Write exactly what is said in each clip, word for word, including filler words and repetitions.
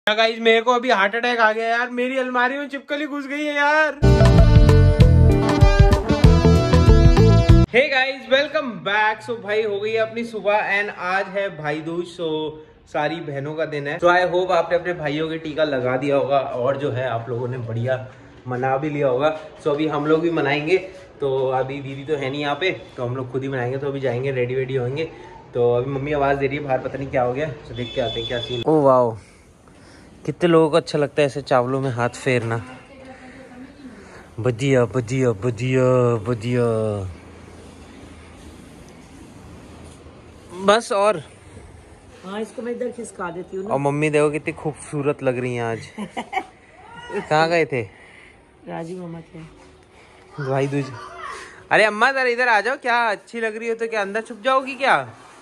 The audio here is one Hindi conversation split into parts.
गाइस मेरे को अभी हार्ट अटैक आ गया यार, मेरी अलमारी में छिपकली घुस गई है यार। Hey guys welcome back. So भाई हो गई है अपनी सुबह एंड आज है भाई दूज। सो सारी बहनों का दिन है। तो आई होप आपने अपने भाइयों के टीका लगा दिया होगा और जो है आप लोगों ने बढ़िया मना भी लिया होगा। सो अभी हम लोग भी मनाएंगे। तो अभी दीदी तो है नहीं यहाँ पे, तो हम लोग खुद ही मनाएंगे। तो अभी जाएंगे, रेडी वेडी होंगे। तो अभी मम्मी आवाज़ दे रही है बाहर, पता नहीं क्या हो गया। तो देख के आते हैं क्या सीन। ओ वाओ, कितने लोगों को अच्छा लगता है ऐसे चावलों में हाथ फेरना। बढ़िया बढ़िया बढ़िया बढ़िया। बस और हाँ, इसको मैं इधर खिसका देती हूँ। और मम्मी देखो कितनी खूबसूरत लग रही हैं आज। कहाँ गए थे? राजी मामा के भाई दूज। अरे अम्मा जरा इधर आ जाओ, क्या अच्छी लग रही हो तो क्या अंदर छुप जाओगी क्या?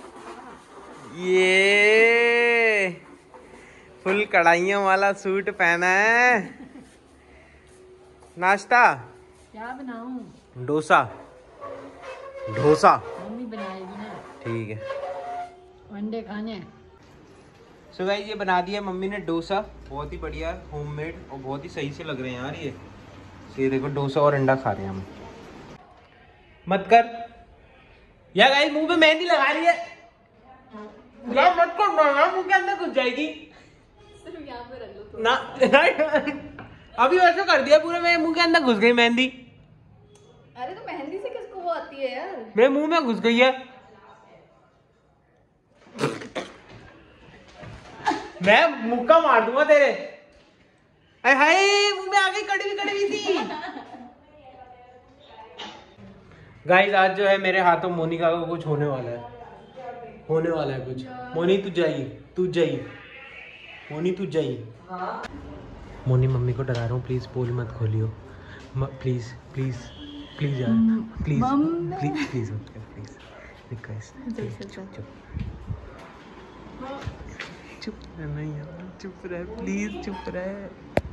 ये फुल कढ़ाइयों वाला सूट पहना है। नाश्ता क्या बनाऊं? डोसा। डोसा मम्मी बनाएगी ना। ठीक है, अंडे खाने। सो गाइस ये बना दिया मम्मी ने डोसा, बहुत ही बढ़िया होममेड और बहुत ही सही से लग रहे हैं यार ये। ये देखो डोसा और अंडा खा रहे हैं हम। मत कर यार गाइस, मुंह पे मेहंदी लगा रही है यार, मत कर ना, मुंह के अंदर घुस जाएगी। सिर्फ यहाँ पे रख लो तो। ना अभी वैसे कर दिया पूरे, मेरे मुंह के अंदर घुस गई मेहंदी। अरे तो मेहंदी से किसको वो आती है यार? मेरे मुंह में घुस गई है। मैं मुक्का मार दूंगा तेरे। अरे हाय, मुंह में आ गई, कड़वी कड़वी सी। गाइस आज जो है मेरे हाथों मोनिका को कुछ होने वाला है, होने वाला है कुछ। मोनी तू जाइए, तू जाइए, मोनी तू जाइए। मोनी मम्मी को डरा रहा हूँ, प्लीज पोल मत खोलियो, प्लीज प्लीज प्लीज यार, please please please please request. चुप चुप चुप नहीं यार, चुप रहे प्लीज, चुप रहे।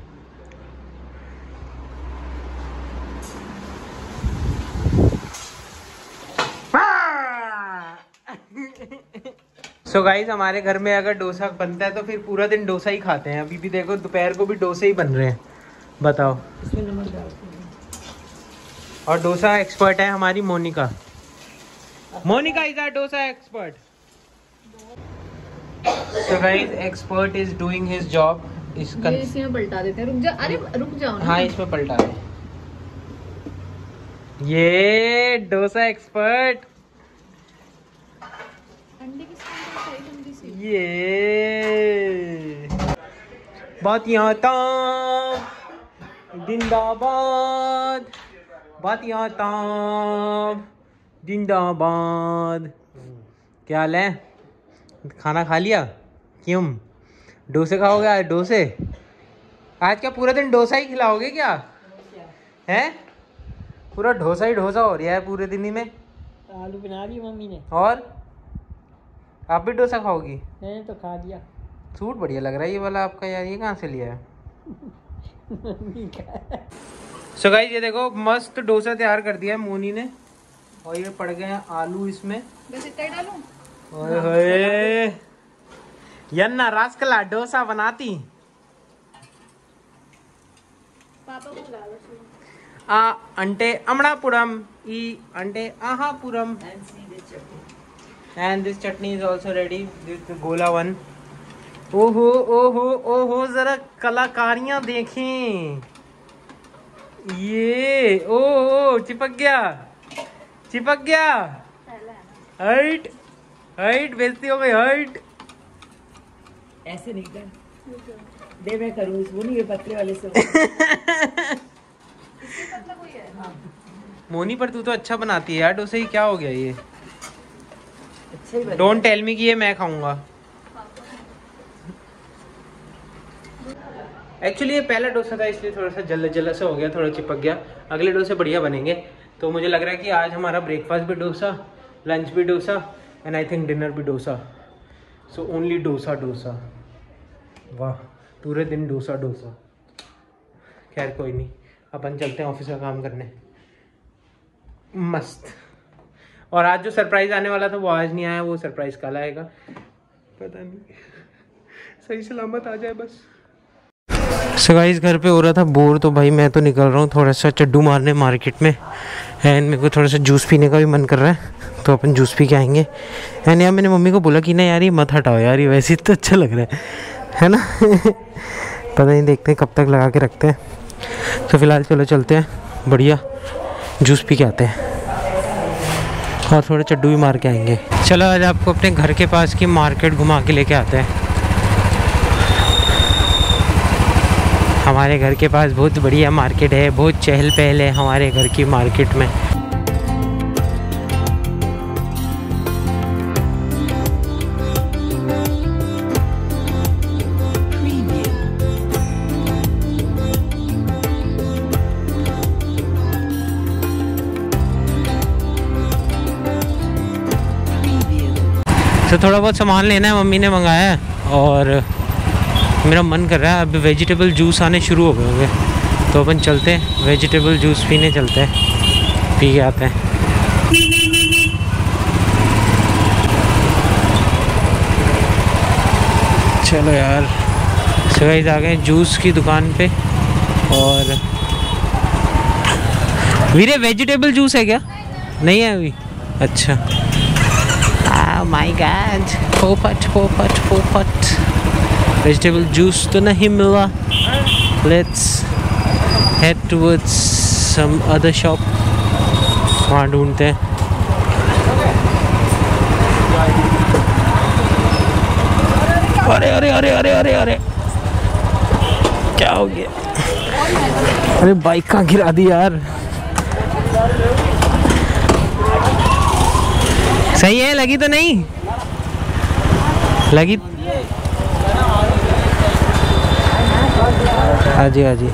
सो so गाइस हमारे घर में अगर डोसा बनता है तो फिर पूरा दिन डोसा ही खाते हैं। अभी भी देखो दोपहर को भी डोसे ही बन रहे हैं, बताओ। इसमें नमक डालते हैं। और डोसा एक्सपर्ट है हमारी Monika. Monika is our dosa expert. So guys expert is doing his job. इसका इसमें पलटा देते हैं। रुक जा, अरे रुक जाओ ना। हाँ इसमें पलटा दे। ये डोसा एक्सपर्ट। ये बात यहाँ ताम जिंदाबाद, बात यहाँ ताम जिंदाबाद। क्या हाल है? खाना खा लिया? क्यों डोसे खाओगे आज? डोसे आज क्या पूरा दिन डोसा ही खिलाओगे क्या? हैं पूरा डोसा ही डोसा हो रहा है पूरे दिन ही में। आलू बना रही मम्मी ने। और आप भी डोसा खाओगी? मैंने तो खा लिया। सूट बढ़िया लग रहा है ये वाला आपका यार, ये कहाँ से लिया है? सो गाइस ये देखो मस्त डोसा तैयार कर दिया है मोनी ने, और ये पड़ गए हैं आलू इसमें। बस इतना ही डालूं? ओए होए यन्ना रास्कला डोसा बनाती। पापा को ला लो। आ अंटे अमड़ापुरम ई अंटे आहापुरम। And this chutney is also ready. This गोला वन। ओहो ओहो ओहो जरा कलाकारियां देखें। ये ओ ओ चिपक गया, चिपक गया। हाइट हाइट बेइज्जती हो गई, हाइट। ऐसे नहीं कर दे, मैं करूँ इसको नहीं, ये पतले वाले से। मोनी पर तू तो अच्छा बनाती है यार डोसे ही, क्या हो गया ये? डोंट टेल मी कि ये मैं खाऊंगा। एक्चुअली ये पहला डोसा था इसलिए थोड़ा सा जल्द जल्द से हो गया, थोड़ा चिपक गया। अगले डोसे बढ़िया बनेंगे। तो मुझे लग रहा है कि आज हमारा ब्रेकफास्ट भी डोसा, लंच भी dosa and I think dinner भी डोसा। So only dosa dosa. वाह पूरे दिन डोसा डोसा। खैर कोई नहीं, अपन चलते हैं ऑफिस का काम करने। मस्त। और आज जो सरप्राइज आने वाला था वो आज नहीं आया, वो सरप्राइज कल आएगा। पता नहीं, सही सलामत आ जाए बस। सो गाइस घर पे हो रहा था बोर, तो भाई मैं तो निकल रहा हूँ थोड़ा सा चड्डू मारने मार्केट में। एंड मेरे को थोड़ा सा जूस पीने का भी मन कर रहा है, तो अपन जूस पी के आएंगे। एंड यार मैंने मम्मी को बोला कि ना यार ये मत हटाओ यार, ये वैसे ही तो अच्छा लग रहा है है ना। पता नहीं, देखते हैं कब तक लगा के रखते हैं। तो फिलहाल चलो चलते हैं, बढ़िया जूस पी के आते हैं और थोड़ा चड्डू भी मार के आएंगे। चलो आज आपको अपने घर के पास की मार्केट घुमा के लेके आते हैं। हमारे घर के पास बहुत बढ़िया मार्केट है, बहुत चहल पहल है हमारे घर की मार्केट में। तो थोड़ा बहुत सामान लेना है, मम्मी ने मंगाया है और मेरा मन कर रहा है। अब वेजिटेबल जूस आने शुरू हो गए होंगे, तो अपन चलते हैं वेजिटेबल जूस पीने चलते हैं, पी के आते हैं। चलो यार, सगाई आ गए जूस की दुकान पे। और वीरे वेजिटेबल जूस है क्या? नहीं है अभी? अच्छा। माय गॉड, पोपट पोपट पोपट, वेजिटेबल जूस तो नहीं मिला। Let's head towards some other shop, वहाँ ढूंढते हैं। अरे अरे अरे अरे अरे अरे क्या हो गया? अरे बाइक कहाँ गिरा दी यार। सही है, लगी तो नहीं? लगी? हाँ जी हाँ जी।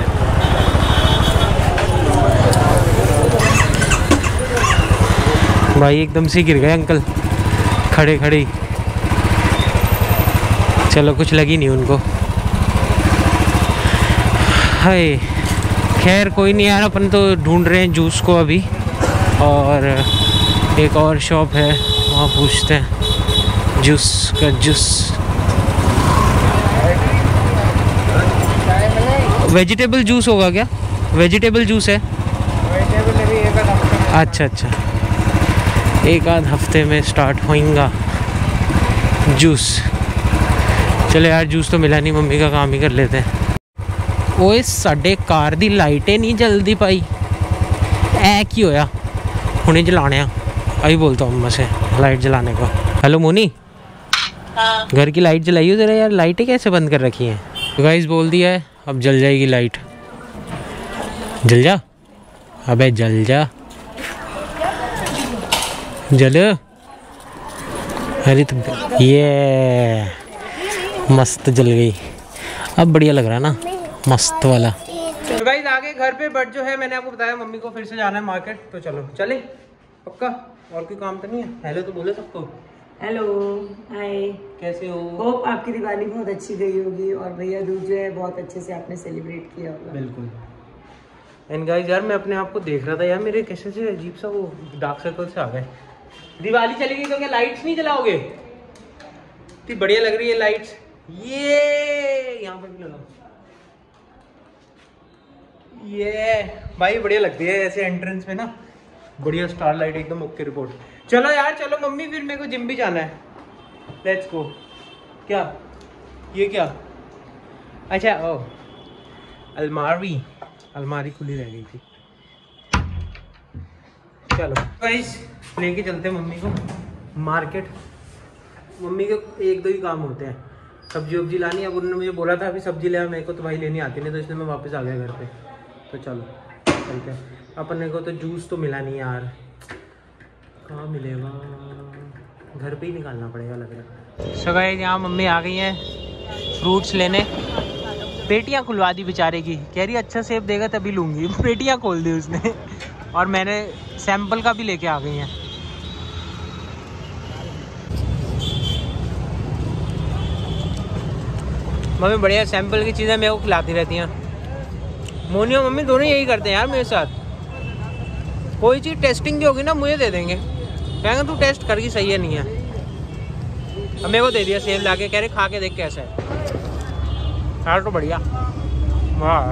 भाई एकदम से गिर गए अंकल खड़े खड़े। चलो कुछ लगी नहीं उनको। हाय खैर कोई नहीं यार, अपन तो ढूंढ रहे हैं जूस को अभी, और एक और शॉप है वहाँ पूछते हैं जूस का जूस। वेजिटेबल जूस होगा क्या? वेजिटेबल जूस है? वेजिटेबल अभी एक आध हफ्ते। अच्छा अच्छा, एक आध हफ्ते में स्टार्ट होएगा जूस। चलो यार जूस तो मिला नहीं, मम्मी का काम ही कर लेते हैं। ओए साडे कार दी लाइटें नहीं जल्दी पाई, ऐ की होया? हुणे जलाने अभी बोलता हूँ मम्मा से लाइट जलाने को। हेलो मोनी, हाँ। घर की लाइट जलाइयो जरा यार, लाइटें कैसे बंद कर रखी हैं? तो गाइस बोल दिया है, अब जल जाएगी लाइट। जल जा, अबे जल जा, जल। अरे तो ये मस्त जल गई, अब बढ़िया लग रहा ना, मस्त वाला। तो गाइस आगे घर पे, बट जो है मैंने आपको बताया मम्मी को फिर से जाना है मार्केट, तो चलो चले पक्का, और कोई काम तो नहीं है। हेलो तो बोले सबको। हेलो हाय, कैसे हो? होप आपकी दिवाली बहुत अच्छी गई होगी और भैया दूज जो है बहुत अच्छे से आपने सेलिब्रेट किया होगा। बिल्कुल। एंड गाइस यार मैं अपने आप को देख रहा था यार, मेरे कैसे से अजीब सा वो डार्क सर्कल से आ गए। दिवाली चली गई तो क्या लाइट्स नहीं जलाओगे? इतनी बढ़िया लग रही है लाइट्स। ये यहाँ पर भी लगाओ, ये भाई बढ़िया लगती है ऐसे एंट्रेंस पे ना, बढ़िया स्टार लाइट एकदम ओके रिपोर्ट। चलो यार चलो मम्मी, फिर मेरे को जिम भी जाना है, लेट्स गो। क्या ये क्या? अच्छा ओ अलमारी, अलमारी खुली रह गई थी। चलो गाइस लेके चलते हैं मम्मी को मार्केट। मम्मी के एक दो ही काम होते हैं, सब्जी वब्जी लानी। अब उन्होंने मुझे बोला था अभी सब्जी ले, मेरे को तो भाई लेनी आती नहीं, तो इसलिए मैं वापस आ गया घर पे। तो चलो चलते हैं। अपने को तो जूस तो मिला नहीं यार, कहाँ मिलेगा? घर पे ही निकालना पड़ेगा लग रहा है। सो गाइस यहाँ मम्मी आ गई हैं फ्रूट्स लेने। पेटियाँ खुलवा दी बेचारे की, कह रही अच्छा सेब देगा तभी लूँगी। पेटियाँ खोल दी उसने, और मैंने सैंपल का भी लेके आ गई हैं। मम्मी बढ़िया सैंपल की चीज़ें मेरे को खिलाती रहती हैं। मोनी और मम्मी दोनों यही करते हैं यार मेरे साथ। कोई चीज़ टेस्टिंग की होगी ना मुझे दे देंगे, कहेंगे तू टेस्ट करके सही है नहीं है। अब मेरे को दे दिया सेब लाके, कह रहे खा के देख कैसा है। यार तो बढ़िया वाह।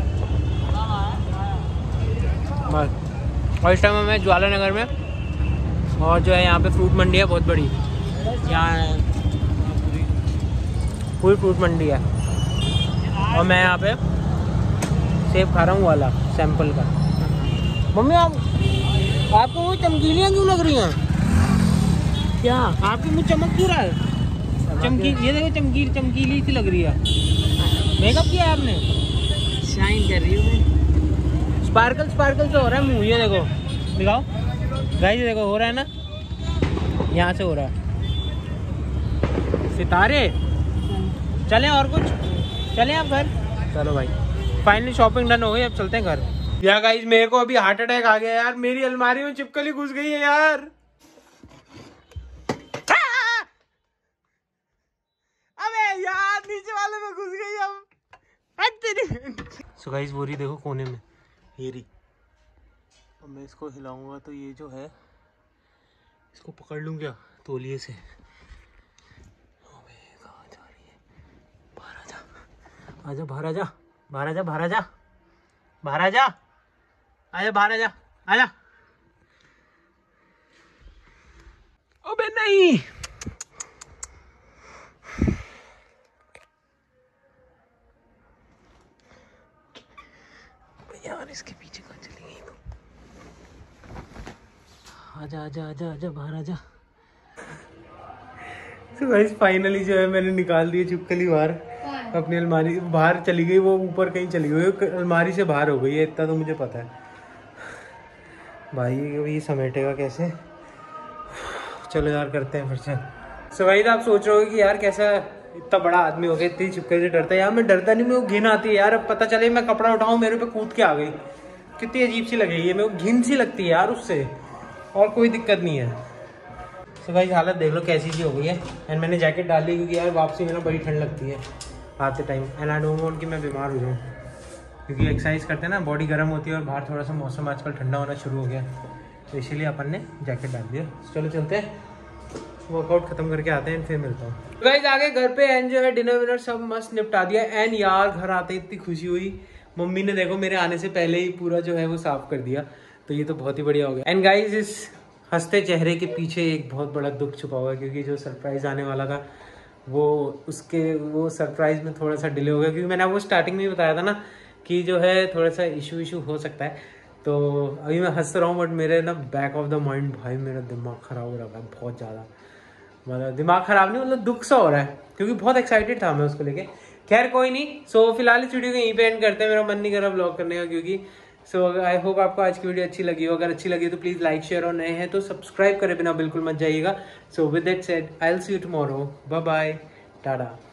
बस और इस टाइम मैं ज्वाला नगर में, और जो है यहाँ पे फ्रूट मंडी है बहुत बड़ी, यहाँ पूरी फ्रूट मंडी है, और मैं यहाँ पे सेब खा रहा हूँ वाला सैंपल का। मम्मी आप आपको वो चमकीलियाँ क्यों लग रही हैं? क्या आपके मुँह चमक क्यों रहा है? चमकी, ये देखो चमकीली चमकीली सी लग रही है। मेकअप किया है आपने? शाइन कर रही हूँ मैं। स्पार्कल स्पार्कल से हो रहा है मुँह, ये देखो दिखाओ गाइस, ये देखो हो रहा है ना, यहाँ से हो रहा है। सितारे चलें और कुछ, चलें आप घर। चलो भाई फाइनली शॉपिंग डन हो गई, अब चलते हैं घर। यार गाइस मेरे को अभी हार्ट अटैक आ गया यार, मेरी अलमारी में चिपकली घुस गई है यार। अबे यार नीचे वाले में घुस गई अब। सो गाइस वो रही देखो कोने में, ये रही। अब मैं इसको हिलाऊंगा तो ये जो है इसको पकड़ लूँ क्या तौलिए से। अबे कहाँ जा रही है? बाहर आजा, आजा बाहर आजा, बाहर आजा, बाहर आजा, बाहर आजा, आजा बाहर आजा, आजा। अबे नहीं, यार इसके पीछे कहाँ चली गई तो? आजा आजा आजा आजा बाहर आजा। तो गाइस फाइनली जो है मैंने निकाल दी चिपकली बाहर अपनी अलमारी, बाहर चली गई, वो ऊपर कहीं चली गई, अलमारी से बाहर हो गई है, इतना तो मुझे पता है। भाई ये समेटेगा कैसे? चलो यार करते हैं फिर से। सो गाइस आप सोच रहे हो कि यार कैसा इतना बड़ा आदमी हो गया, इतनी चिपकली से डरता है यार। मैं डरता नहीं, मेरे को घिन आती है यार। अब पता चले मैं कपड़ा उठाऊं मेरे पे कूद के आ गई, कितनी अजीब सी लगेगी है, मेरे को घिन सी लगती है यार उससे, और कोई दिक्कत नहीं है। तो भाई हालत देख लो कैसी सी हो गई है। एंड मैंने जैकेट डाली क्योंकि यार वापसी में ना बड़ी ठंड लगती है आते time, and I don't want कि मैं बीमार हो जाऊँ, क्योंकि एक्सरसाइज करते हैं ना बॉडी गर्म होती है, और बाहर थोड़ा सा मौसम आजकल ठंडा होना शुरू हो गया, तो इसीलिए अपन ने जैकेट डाल दिया। चलो चलते हैं, वर्कआउट खत्म करके आते हैं, फिर मिलता हूँ। गाइस आगे घर पे एंड जो है डिनर विनर सब मस्त निपटा दिया। एंड यार घर आते इतनी खुशी हुई, मम्मी ने देखो मेरे आने से पहले ही पूरा जो है वो साफ कर दिया, तो ये तो बहुत ही बढ़िया हो गया। एंड गाइस इस हंसते चेहरे के पीछे एक बहुत बड़ा दुख छुपा हुआ है, क्योंकि जो सरप्राइज आने वाला था वो उसके वो सरप्राइज में थोड़ा सा डिले हो गया, क्योंकि मैंने आपको स्टार्टिंग में बताया था ना कि जो है थोड़ा सा इशू इशू हो सकता है। तो अभी मैं हंस रहा हूँ, बट मेरे ना बैक ऑफ द माइंड भाई मेरा दिमाग खराब हो रहा है बहुत ज़्यादा, मतलब दिमाग खराब नहीं, मतलब दुख सा हो रहा है, क्योंकि बहुत एक्साइटेड था मैं उसको लेके। खैर कोई नहीं, सो फिलहाल इस वीडियो को यहीं पे एंड करते हैं, मेरा मन नहीं कर रहा ब्लॉग करने का, क्योंकि सो आई होप आपको आज की वीडियो अच्छी लगी हो। अगर अच्छी लगी तो प्लीज़ लाइक शेयर, और नए हैं तो सब्सक्राइब करे बिना बिल्कुल मत जाइएगा। So with that said I will see you tomorrow, bye bye, Tata.